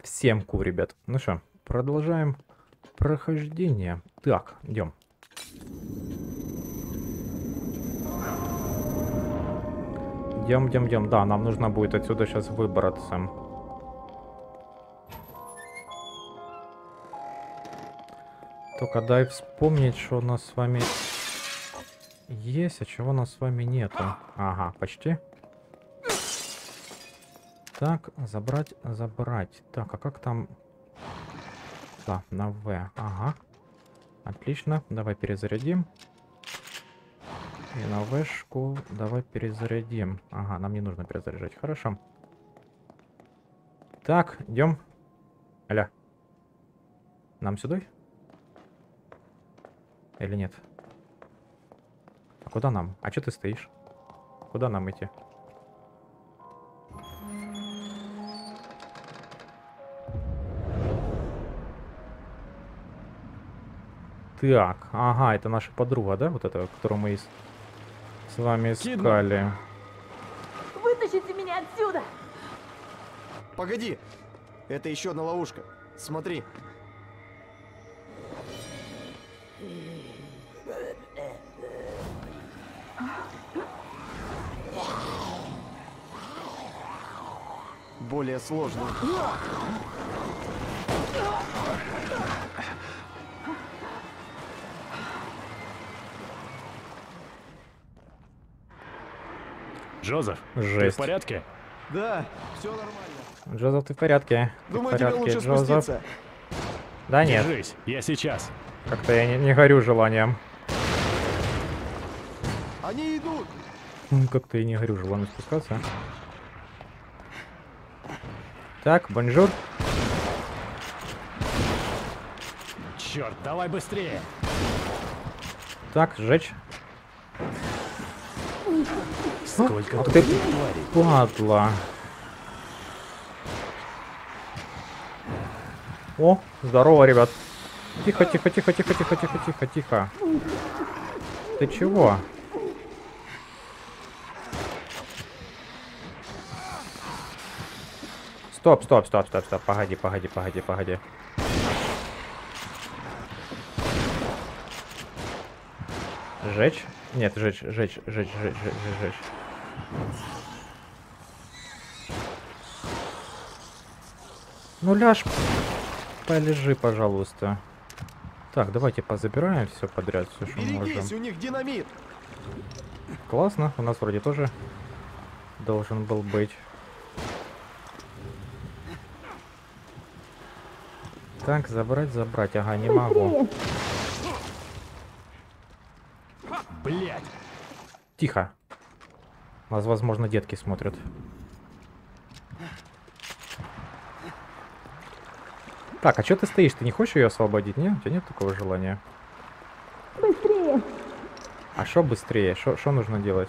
Всем ку, ребят. Ну что, продолжаем прохождение. Так, идем. Идем. Да, нам нужно будет отсюда сейчас выбраться. Только дай вспомнить, что у нас с вами есть, а чего у нас с вами нету. Ага, почти. Так, забрать. Так, а как там... Да, на В. Ага. Отлично, давай перезарядим. И на вышку давай перезарядим. Ага, нам не нужно перезаряжать. Хорошо. Так, идем. Аля. Нам сюда? Или нет? А куда нам? А что ты стоишь? Куда нам идти? Так, ага, это наша подруга, да? Вот эта, которую мы с вами искали. Вытащите меня отсюда! Погоди! Это еще одна ловушка. Смотри. Более сложно. Джозеф, Жесть. ты в порядке? Да, все нормально. Джозеф, ты в порядке? Ты Думаю, в тебе порядке, лучше Джозеф? спуститься. Да нет, Держись, я сейчас. как-то я не горю желанием. Они идут. Как-то я не горю желанием спускаться. Так, бонжур. Черт, давай быстрее. Так, сжечь. Сколько Ах тут ты этих тварей? падла. О, здорово, ребят. Тихо. Ты чего? Стоп. Погоди. Жечь? Нет, жечь. Ну ляж, полежи, пожалуйста. Так, давайте позабираем все подряд, все, что Берегись, можем. у них динамит. Классно, у нас вроде тоже должен был быть. Так, забрать. Ага, не могу. Блять! Тихо. Нас, возможно, детки смотрят. Так, а что ты стоишь? Ты не хочешь ее освободить? Нет? У тебя нет такого желания? Быстрее! А что быстрее? Что нужно делать?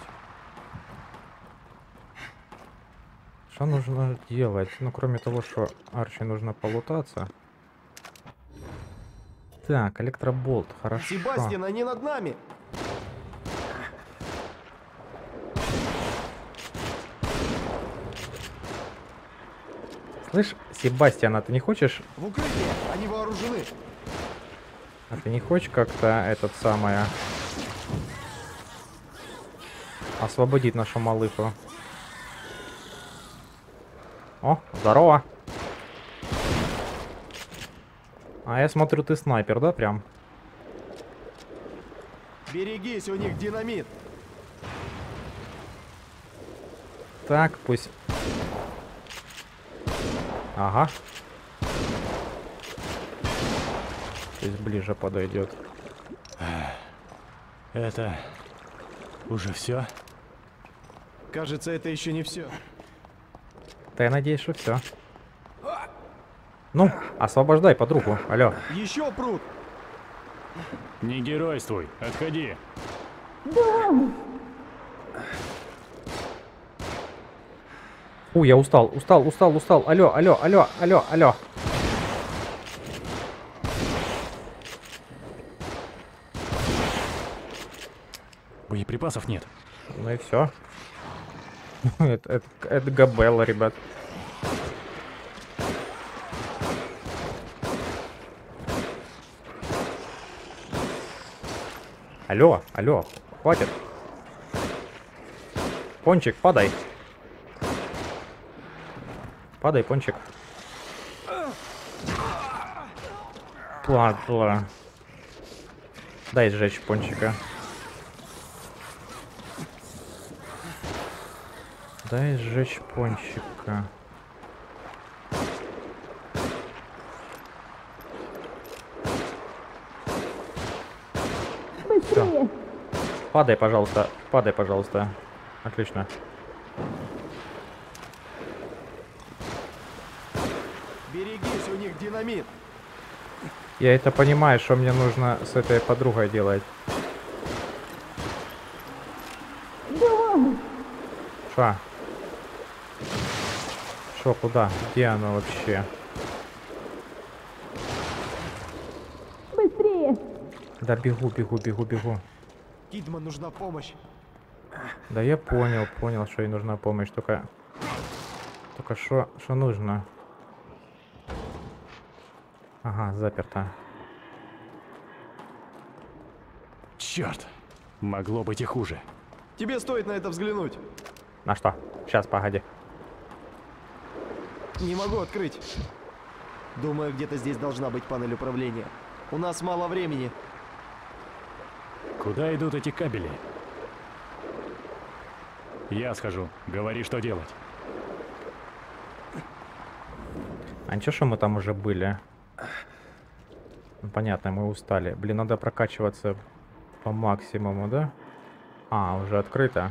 Что нужно делать? Ну, кроме того, что Арчи нужно полутаться. Так, электроболт, хорошо. Себастьян, они над нами. Слышь, Себастьян, а ты не хочешь... В укрытие. Они вооружены. А ты не хочешь как-то этот самое... освободить нашу малыху? О, здорово. А я смотрю, ты снайпер, да, прям? Берегись, у них динамит. Так, пусть... Ага. Пусть ближе подойдет. Это уже все? Кажется, это еще не все. Да я надеюсь, что все. Ну, освобождай подругу. Алло. Еще пруд. Не геройствуй, отходи. Фу, я устал. Алло. Боеприпасов нет. Ну и все. Это Габелла, ребят. Алло, алло, хватит. Пончик, падай. Падай, пончик. Падла. Дай сжечь пончика. Дай сжечь пончика. Быстрее! Падай, пожалуйста. Падай, пожалуйста. Отлично. Берегись, у них динамит. Я это понимаю, что мне нужно с этой подругой делать. Давай! Ша? Шо, куда? Где она вообще? Быстрее! Да бегу, бегу, бегу, бегу. Кидман нужна помощь. Да я понял, понял, что ей нужна помощь. Только что нужно? Ага, заперто. Черт! Могло быть и хуже. Тебе стоит на это взглянуть. На что? Сейчас, погоди. Не могу открыть. Думаю, где-то здесь должна быть панель управления. У нас мало времени. Куда идут эти кабели? Я схожу. Говори, что делать. А ничего, что мы там уже были? Ну, понятно, мы устали. Блин, надо прокачиваться по максимуму, да? А, уже открыто.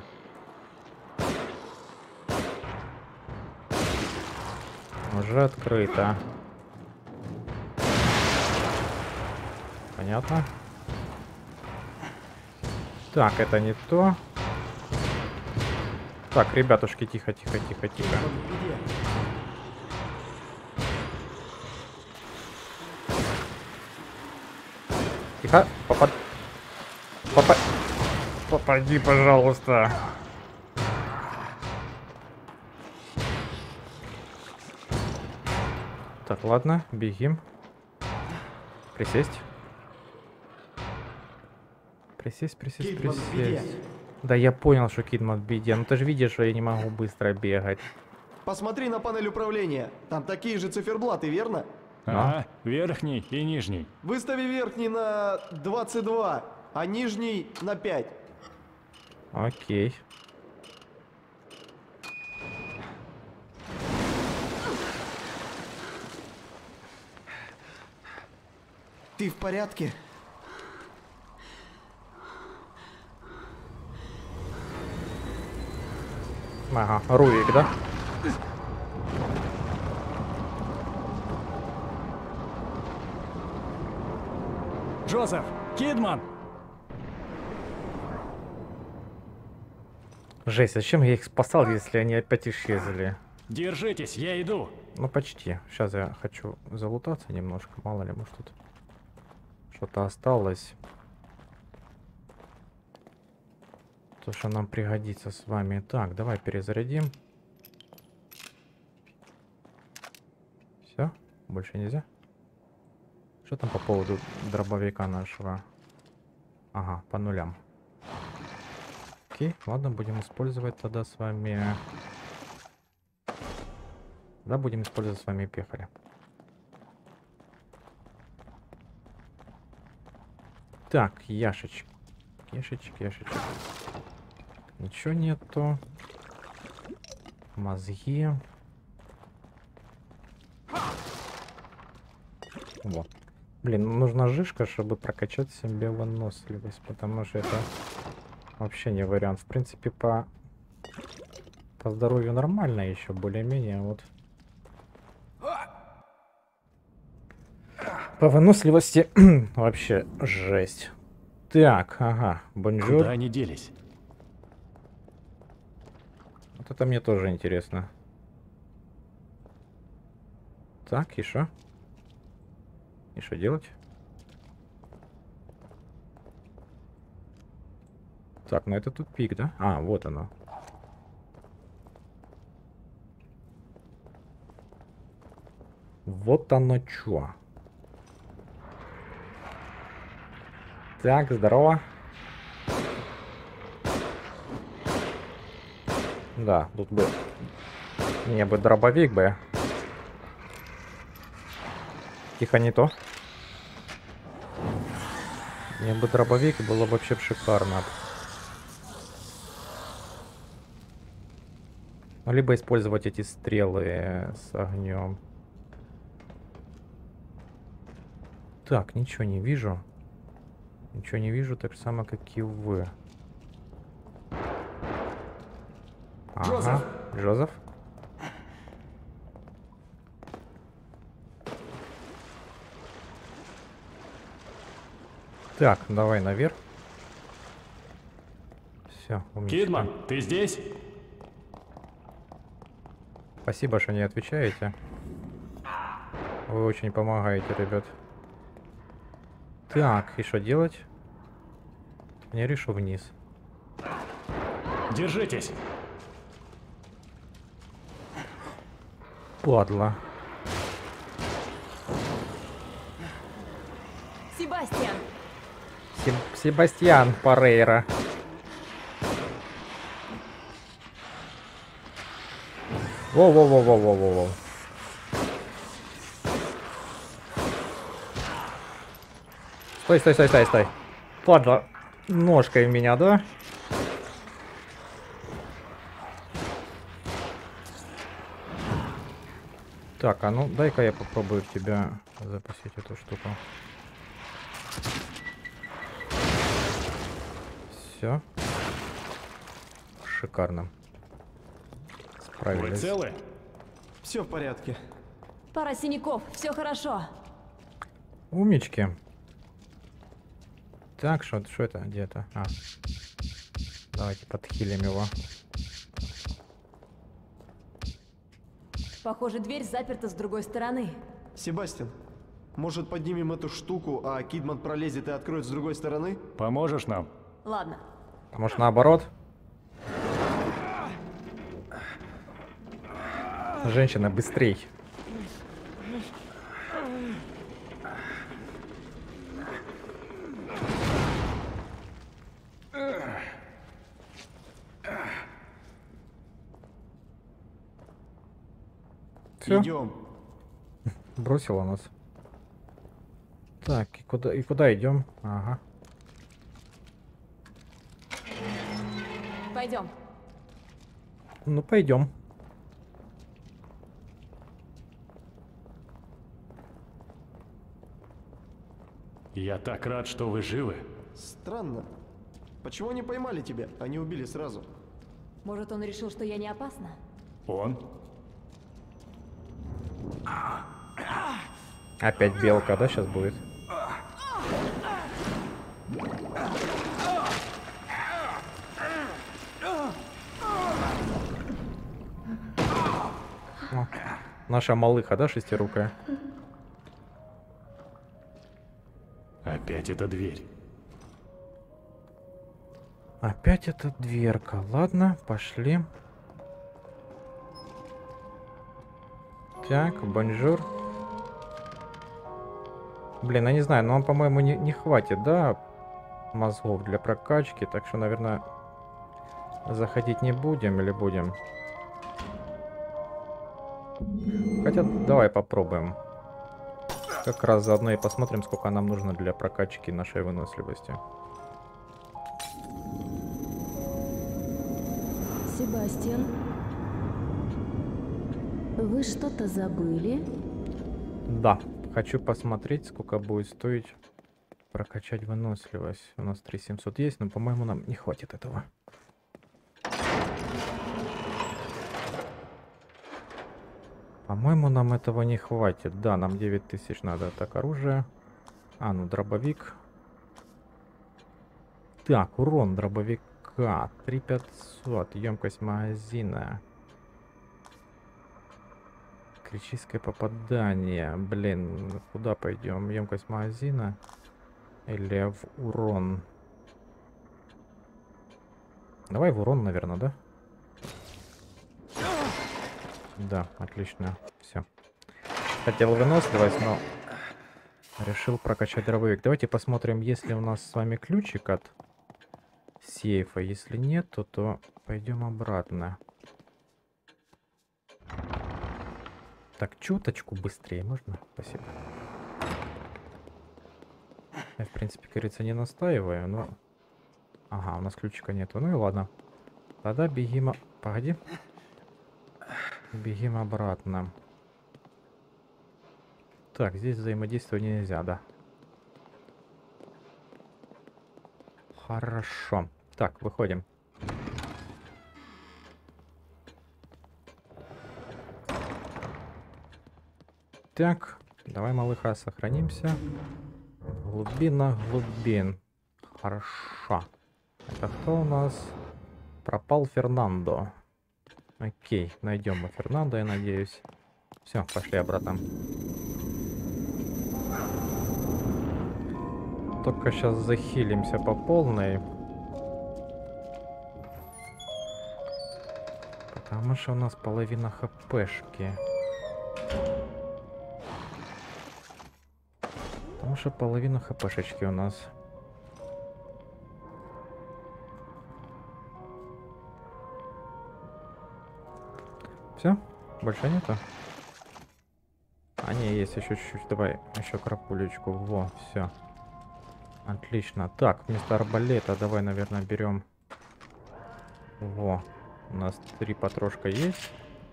Уже открыто. Понятно. Так, это не то. Так, ребятушки, тихо, тихо, тихо, тихо. Тихо, попади, пожалуйста. Так, ладно, бегим. Присесть. Присесть, присесть, Кидман в беде. присесть. Да я понял, что Кидман в беде. Ну ты же видишь, что я не могу быстро бегать. Посмотри на панель управления. Там такие же циферблаты, верно? Ага, верхний и нижний. Выстави верхний на 22, а нижний на 5. Окей. Ты в порядке? Ага, Рувик, да? Джозеф! Кидман! Жесть, зачем я их спасал, если они опять исчезли? Держитесь, я иду! Ну почти. Сейчас я хочу залутаться немножко. Мало ли, может тут что-то осталось. То, что нам пригодится с вами. Так, давай перезарядим. Все? Больше нельзя? Что там по поводу дробовика нашего? Ага, по нулям. Окей, ладно, будем использовать тогда с вами... Да, будем использовать с вами пехаря. Так, яшечек. Яшечек, яшечек. Ничего нету. Мозги. Вот. Блин, нужна жишка, чтобы прокачать себе выносливость, потому что это вообще не вариант. В принципе, по здоровью нормально еще, более-менее. Вот. По выносливости вообще жесть. Так, ага, бонжур. Куда они делись? Вот это мне тоже интересно. Так, и что? И что делать? Так, ну это тупик, да? А, вот оно. Вот оно чё. Так, здорово. Да, тут бы... Мне бы дробовик бы. Тихо, не то. Мне бы дробовик было вообще шикарно. Либо использовать эти стрелы с огнем. Так, ничего не вижу. Ничего не вижу, так же самое, как и вы. Ага, Джозеф. Так, давай наверх. Все, умничка. Кидман, ты здесь? Спасибо, что не отвечаете. Вы очень помогаете, ребят. Так, и что делать? Я решу вниз. Держитесь. Падла. Себастьян! Себастьян Парейра. Воу-воу-воу-воу-воу-воу. Стой, стой, стой, стой, стой. Падла. Ножкой в меня, да? Так, а ну дай-ка я попробую в тебя запустить эту штуку. Все. Шикарно. Вы Справились. целы? Все в порядке. Пара синяков, все хорошо. Умнички. Так, что это где-то? А. Давайте подхилим его. Похоже, дверь заперта с другой стороны. Себастьян, может поднимем эту штуку, а Кидман пролезет и откроет с другой стороны? Поможешь нам? Ладно. А может наоборот? Женщина, быстрей. Все, Идем. бросила нас. Так, и куда идем? Ага. Пойдем. Ну пойдем. Я так рад, что вы живы. Странно. Почему они поймали тебя, а не убили сразу? Может, он решил, что я не опасна? Он? Опять белка, да, сейчас будет? О, наша малыха, да, шестирукая? Опять эта дверь. Опять эта дверка. Ладно, пошли. Так, бонжур. Блин, я не знаю, но он, по-моему, не хватит, да, мозгов для прокачки. Так что, наверное, заходить не будем или будем? Хотя, давай попробуем. Как раз заодно и посмотрим, сколько нам нужно для прокачки нашей выносливости. Себастьян, вы что-то забыли? Да, хочу посмотреть, сколько будет стоить прокачать выносливость. У нас 3700 есть, но, по-моему, нам не хватит этого. По-моему, нам этого не хватит. Да, нам 9000 надо. Так, оружие. А, ну, дробовик. Так, урон дробовика. 3500. Емкость магазина. Критическое попадание. Блин, куда пойдем? Емкость магазина или в урон? Давай в урон, наверное, да? Да, отлично. Все. Хотел выносливость, но решил прокачать дробовик. Давайте посмотрим, есть ли у нас с вами ключик от сейфа. Если нет, то пойдем обратно. Так, чуточку быстрее можно? Спасибо. Я, в принципе, как говорится, не настаиваю, но... Ага, у нас ключика нету. Ну и ладно. Тогда бегим... Погоди. Бегим обратно. Так, здесь взаимодействовать нельзя, да. Хорошо. Так, выходим. Так, давай, малыха, сохранимся. Глубина глубин. Хорошо. Это кто у нас? Пропал Фернандо. Окей, найдем мы Фернандо, я надеюсь. Все, пошли обратно. Только сейчас захилимся по полной. Потому что у нас половина хпшки. Потому что половина хпшечки у нас. Все? Больше нету? А, не, есть еще чуть-чуть. Давай еще крапулечку. Во, все. Отлично. Так, вместо арбалета давай, наверное, берем. Во. У нас 3 патрошка есть.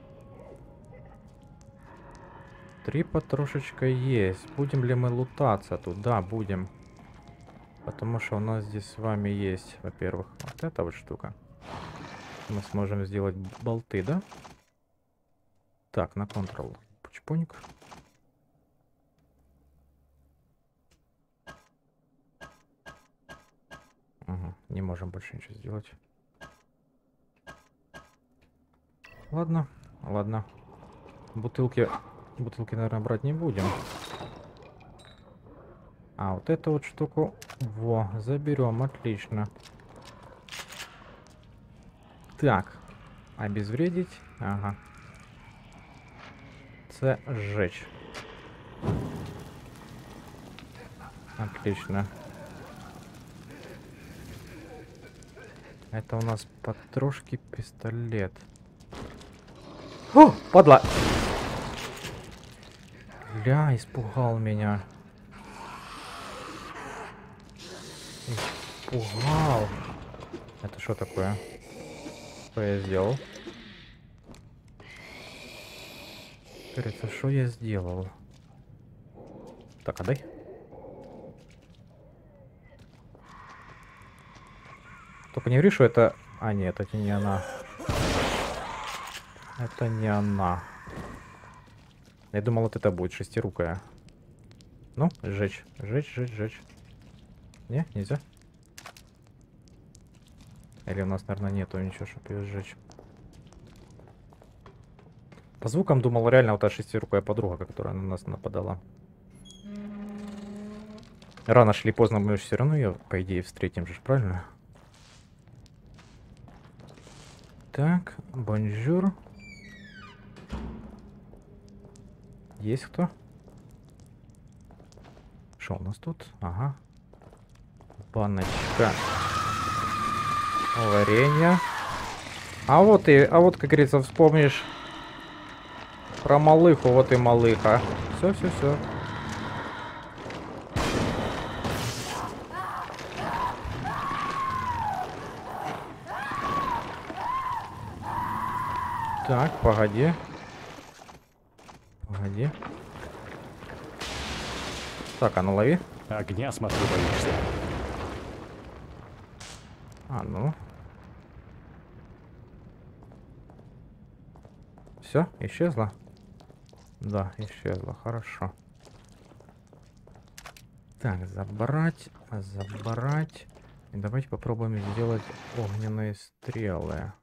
3 патрошечка есть. Будем ли мы лутаться тут? Да, будем. Потому что у нас здесь с вами есть, во-первых, вот эта вот штука. Мы сможем сделать болты, да? Так, на Ctrl. Пучпоник. Угу, не можем больше ничего сделать. Ладно, ладно. Бутылки, наверное, брать не будем. А вот эту вот штуку, во, заберем, отлично. Так, обезвредить, ага. Сжечь. Отлично. Это у нас потрошки пистолет. О, падла! Бля, испугал меня. Испугал. Это что такое? Что я сделал? Кажется, что я сделал? Так, отдай. Только не говори, что это... А, нет, это не она. Это не она. Я думал, вот это будет шестирукая. Ну, сжечь. Сжечь. Не, нельзя. Или у нас, наверное, нету ничего, чтобы ее сжечь. По звукам думал, реально вот та шестирукая подруга, которая на нас нападала. Рано шли, поздно мы все равно ее, по идее, встретим же, правильно? Так, бонжур. Есть кто? Что у нас тут? Ага. Баночка. Варенье. А вот, как говорится, вспомнишь про малыху, вот и малыха. Все. Так, погоди. Так, а ну лови. Огня, смотрю, боишься. А, ну. Все, исчезла? Да, исчезла, хорошо. Так, забрать. И давайте попробуем сделать огненные стрелы.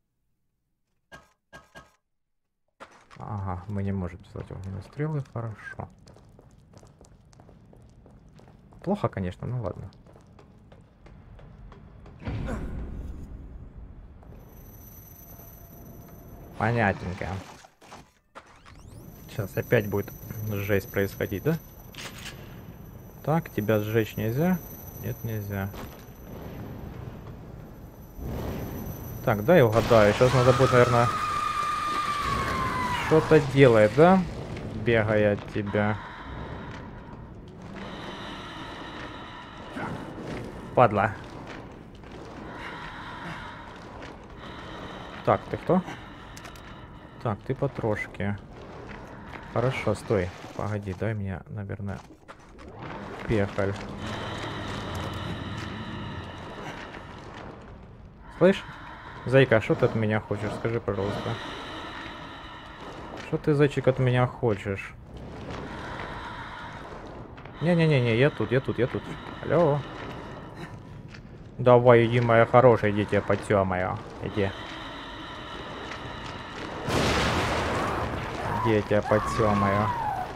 Ага, мы не можем сделать огненные стрелы, хорошо. Плохо, конечно, ну ладно. Понятненько. Сейчас опять будет жесть происходить, да? Так, тебя сжечь нельзя? Нет, нельзя. Так, дай угадаю. Сейчас надо будет, наверное, что-то делать, да? бегая от тебя. Падла. Так, ты кто? Так, ты потрошки. Хорошо, стой. Погоди, дай мне, наверное, пехаль. Слышь, зайка, что ты от меня хочешь? Скажи, пожалуйста. Что ты, зайчик, от меня хочешь? Не-не-не, я тут. Алло. Давай, иди, моя хорошая, иди тебя потёмаю. Иди. Иди, я тебя потёмаю.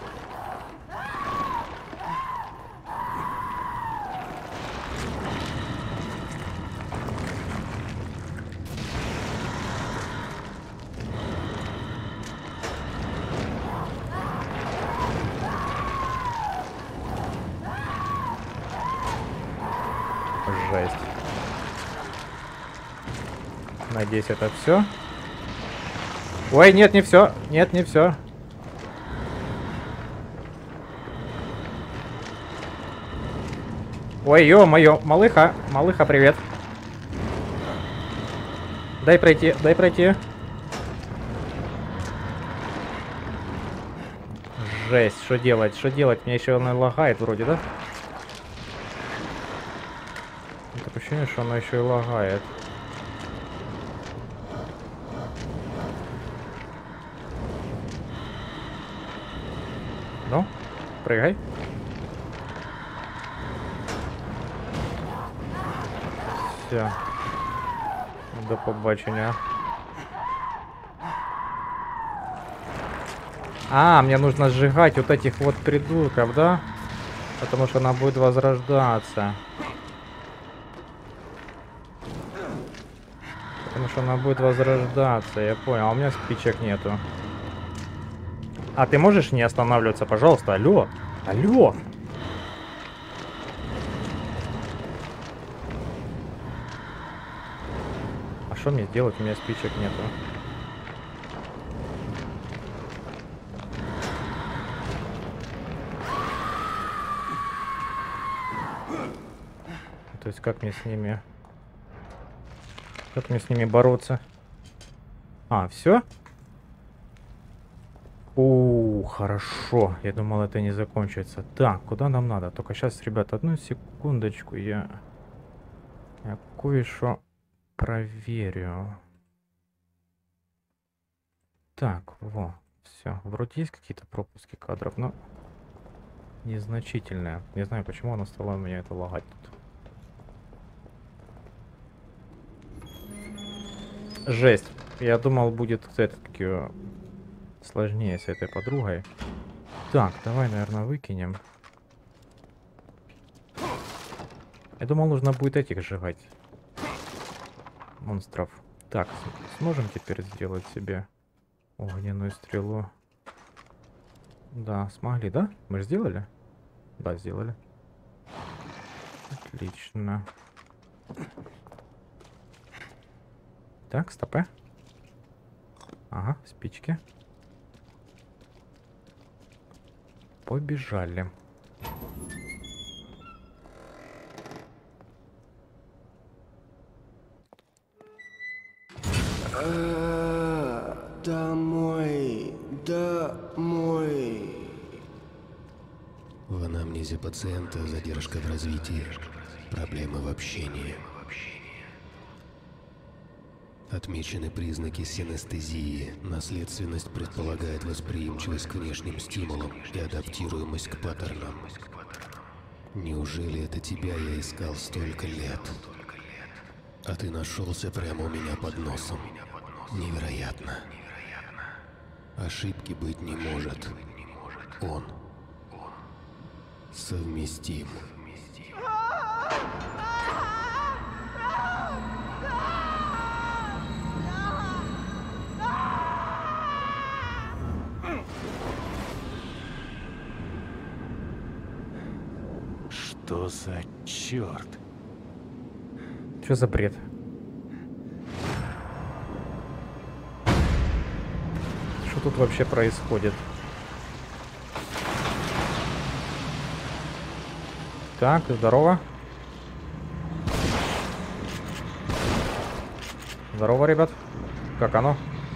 Жесть. Надеюсь, это все. Ой, нет, не все. Нет, не все. Ой, ё-моё, малыха, привет. Дай пройти, дай пройти. Жесть, что делать, что делать? Меня еще она лагает вроде, да? Такое ощущение, что она еще и лагает. Ну, прыгай. Все. До побачення. А, мне нужно сжигать вот этих вот придурков, да? Потому что она будет возрождаться. Потому что она будет возрождаться, я понял. А у меня спичек нету. А ты можешь не останавливаться, пожалуйста? Алло? Алло? А что мне делать? У меня спичек нету. То есть как мне с ними... Как мне с ними бороться? А, все? Хорошо. Я думал, это не закончится. Так, куда нам надо? Только сейчас, ребят, одну секундочку. Я кое-что проверю. Так, во. Все. Вроде есть какие-то пропуски кадров, но незначительные. Не знаю, почему она стала у меня это лагать тут. Жесть. Я думал, будет все-таки сложнее с этой подругой. Так, давай, наверное, выкинем. Я думал, нужно будет этих сжигать. Монстров. Так, сможем теперь сделать себе огненную стрелу? Да, смогли, да? Мы же сделали? Да, сделали. Отлично. Так, стопэ. Ага, спички. Побежали. Домой. В анамнезе пациента задержка в развитии, проблемы в общении. Отмечены признаки синестезии. Наследственность предполагает восприимчивость к внешним стимулам и адаптируемость к паттернам. Неужели это тебя я искал столько лет? А ты нашелся прямо у меня под носом. Невероятно. Ошибки быть не может. Он совместим. Что за черт? Что за бред? Что тут вообще происходит? Так, здорово. Здорово, ребят. Как оно?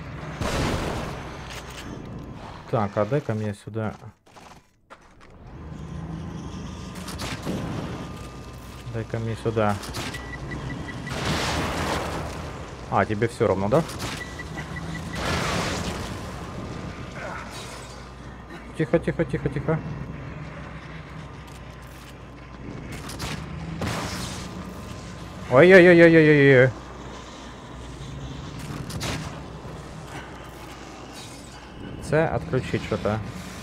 Так, а дай-ка мне сюда. Дай-ка мне сюда. А, тебе все равно, да? Тихо, тихо, тихо, тихо. Ой-ой-ой-ой-ой-ой. С отключить что-то.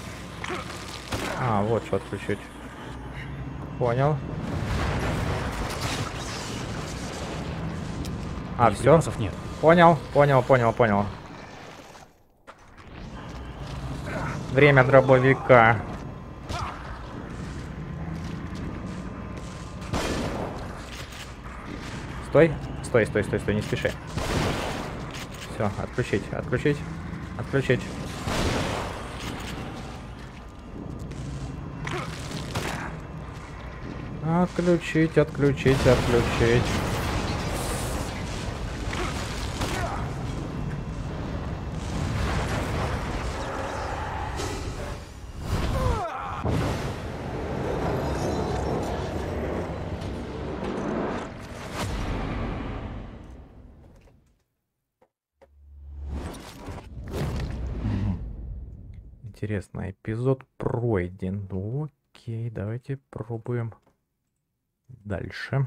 А, вот что отключить. Понял. А, все. Припасов нет. Понял, понял, понял, понял. Время дробовика. Стой. Стой, стой, стой, стой, не спеши. Все, отключить, отключить, отключить. Отключить, отключить, отключить. Интересно, эпизод пройден. Ну, окей, давайте пробуем дальше.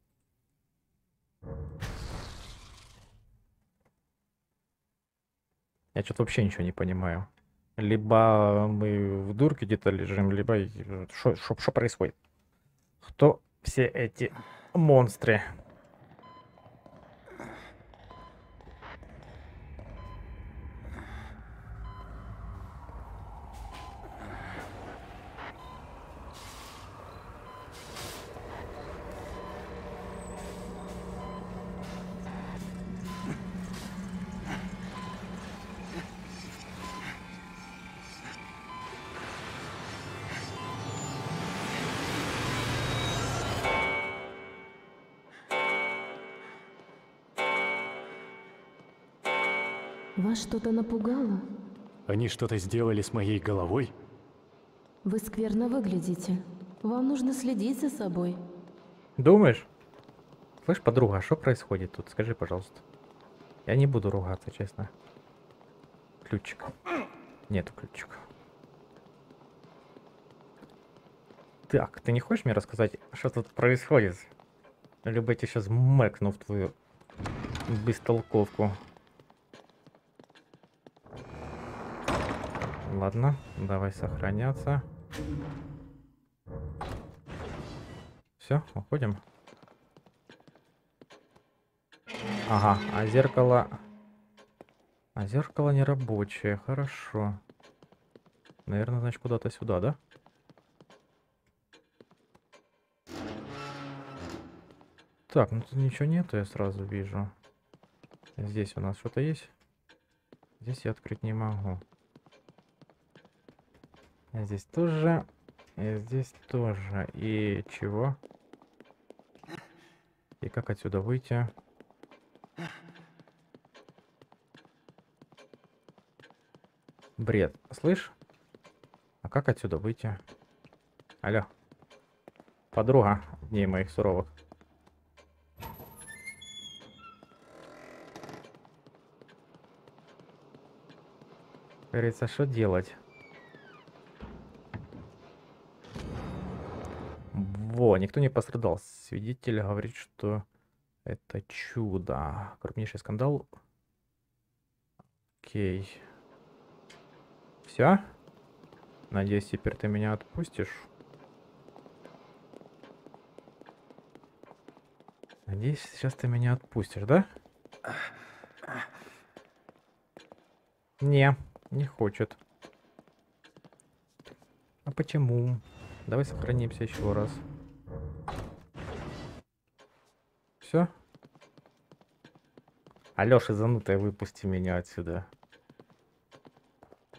Я что-то вообще ничего не понимаю. Либо мы в дурке где-то лежим, либо... Что происходит? Кто все эти монстры? Вас что-то напугало? Они что-то сделали с моей головой? Вы скверно выглядите. Вам нужно следить за собой. Думаешь? Слышь, подруга, а что происходит тут? Скажи, пожалуйста. Я не буду ругаться, честно. Ключик. Нету ключика. Так, ты не хочешь мне рассказать, что тут происходит? Либо я тебе сейчас мэкну в твою бестолковку. Ладно, давай сохраняться. Все, уходим. Ага, а зеркало... А зеркало не рабочее, хорошо. Наверное, значит, куда-то сюда, да? Так, ну тут ничего нету, я сразу вижу. Здесь у нас что-то есть? Здесь я открыть не могу. Здесь тоже. И здесь тоже. И чего? И как отсюда выйти? Бред. Слышь? А как отсюда выйти? Алло. Подруга дней моих суровых. Говорится, что делать? Во, никто не пострадал. Свидетель говорит, что это чудо. Крупнейший скандал. Окей. Все? Надеюсь, теперь ты меня отпустишь. Надеюсь, сейчас ты меня отпустишь, да? Не хочет. А почему? Давай сохранимся еще раз. Все? Алёша, занутая, выпусти меня отсюда.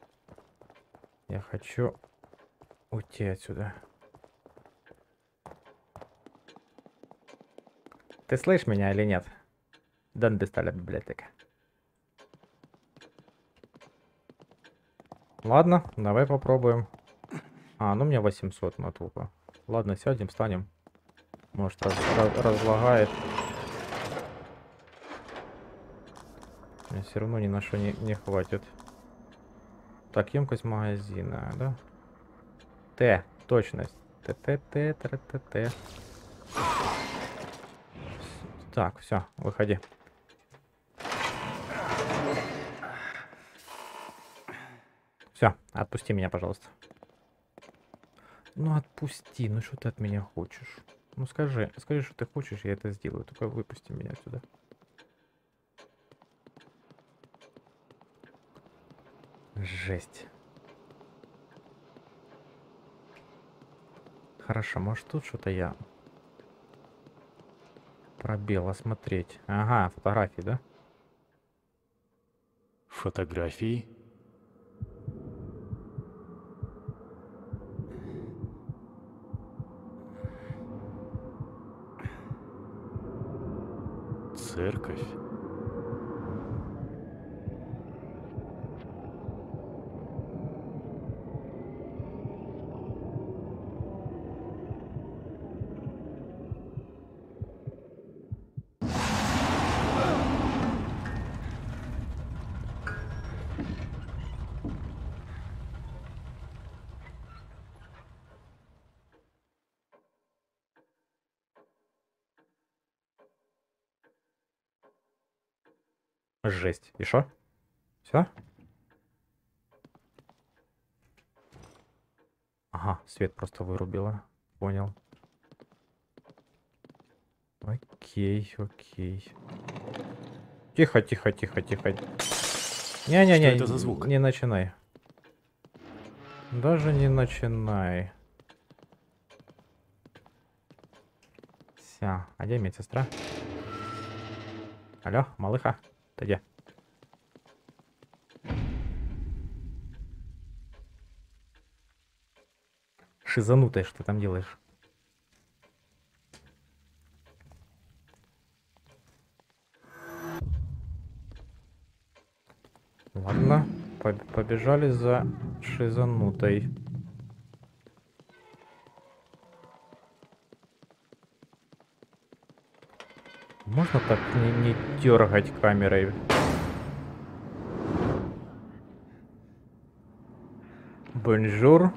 Я хочу уйти отсюда. Ты слышишь меня или нет? Донde está la библиотека? Ладно, давай попробуем. А, ну у меня 800 мотулка. Ладно, сядем, встанем. Может, разлагает. Мне все равно ни на что не хватит. Так, емкость магазина, да? Т, точность. Т. Так, все, выходи. Все, отпусти меня, пожалуйста. Ну отпусти, ну что ты от меня хочешь? Ну скажи, что ты хочешь, я это сделаю. Только выпусти меня отсюда. Жесть. Хорошо, может тут что-то я пробел осмотреть. Ага, фотографии, да? Фотографии? Церковь. Жесть. И шо? Все? Ага, свет просто вырубила. Понял. Окей. Тихо. Не-не-не, Что это за звук? не начинай. Даже не начинай. Вся. А где медсестра? Алло, малыха, ты где? Шизанутая, что ты там делаешь? Ладно, побежали за шизанутой. Можно так не дергать камерой? Бонжур.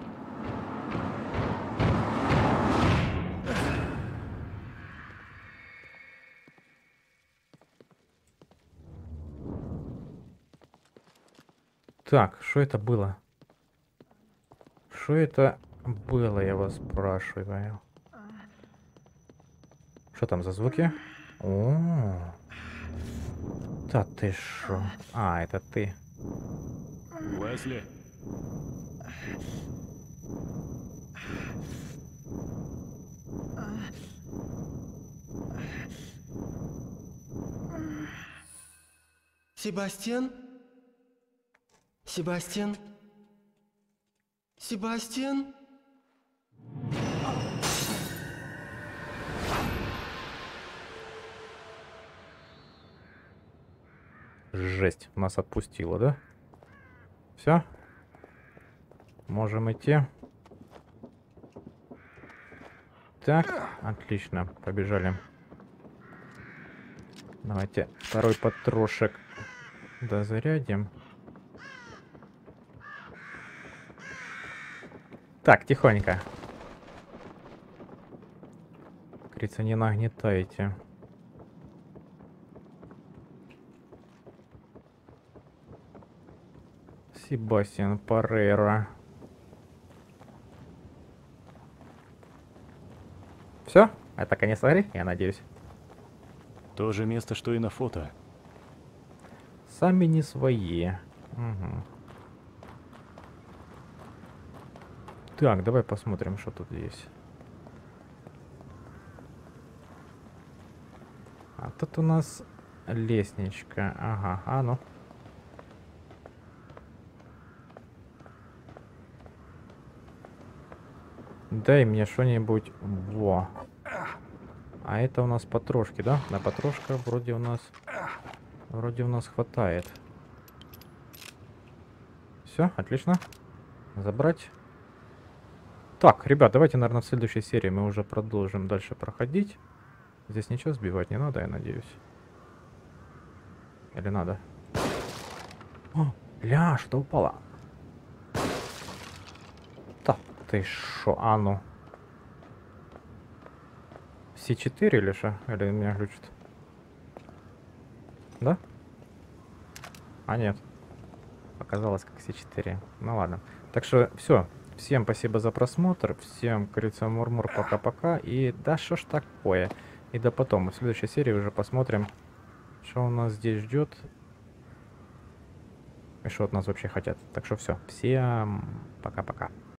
Так, что это было? Что это было, я вас спрашиваю? Что там за звуки? О, да ты шо? А, это ты. Уэсли? Себастьян? Себастьян? Себастьян? Жесть, нас отпустило, да? Все? Можем идти. Так, отлично, побежали. Давайте второй патрошек дозарядим. Так, тихонько. Говорится, не нагнетайте. Себастьян Парейра. Все? Это конец игры, я надеюсь. То же место, что и на фото. Сами не свои. Угу. Так, давай посмотрим, что тут есть. А тут у нас лестничка. Ага, а ну. Дай мне что-нибудь. Во. А это у нас потрошки, да? На потрошка вроде у нас хватает. Все, отлично. Забрать. Так, ребят, давайте, наверное, в следующей серии мы уже продолжим дальше проходить. Здесь ничего сбивать не надо, я надеюсь. Или надо? О, ля, что упало? Так, ты шо? А ну. Все 4 или что? Или меня глючит? Да? А нет. Показалось как все 4. Ну ладно. Так что все. Всем спасибо за просмотр. Всем, как говорится, мур-мур, пока-пока. И да что ж такое. И до потом. Мы в следующей серии уже посмотрим, что у нас здесь ждет. И что от нас вообще хотят. Так что все. Всем пока-пока.